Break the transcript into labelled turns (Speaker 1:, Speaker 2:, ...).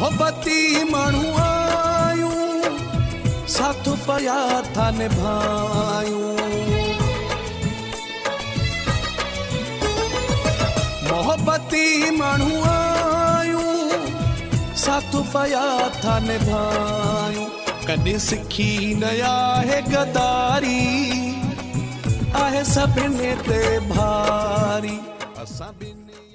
Speaker 1: मोहब्बती माण्हू आयूं साथ पया था निभायूं मोहब्बती माण्हू आयूं साथ पया था निभायूं कॾहिं सिखी न आहे गदारी आहे सभिनी ते भारी असां